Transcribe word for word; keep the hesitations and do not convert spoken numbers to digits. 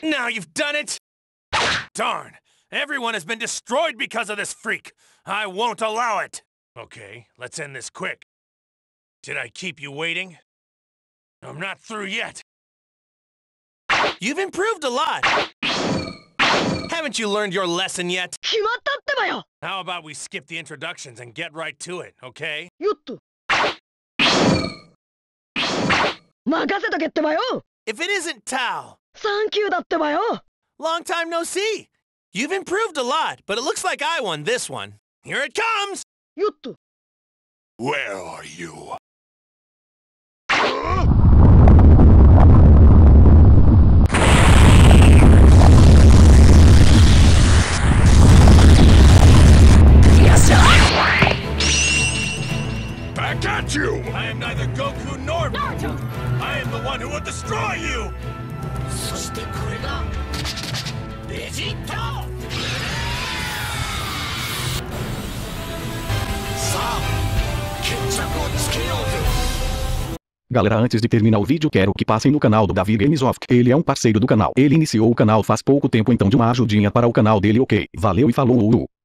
Now you've done it! Darn! Everyone has been destroyed because of this freak! I won't allow it! Okay, let's end this quick. Did I keep you waiting? I'm not through yet. You've improved a lot. Haven't you learned your lesson yet? How about we skip the introductions and get right to it, okay? If it isn't Tao. Long time no see. You've improved a lot, but it looks like I won this one. Here it comes! Where are you? Back at you! I am neither Goku nor Naruto! I am the one who will destroy you! Galera, antes de terminar o vídeo quero que passem no canal do Davi Games of. Ele é um parceiro do canal. Ele iniciou o canal faz pouco tempo, então de uma ajudinha para o canal dele, ok? Valeu e falou!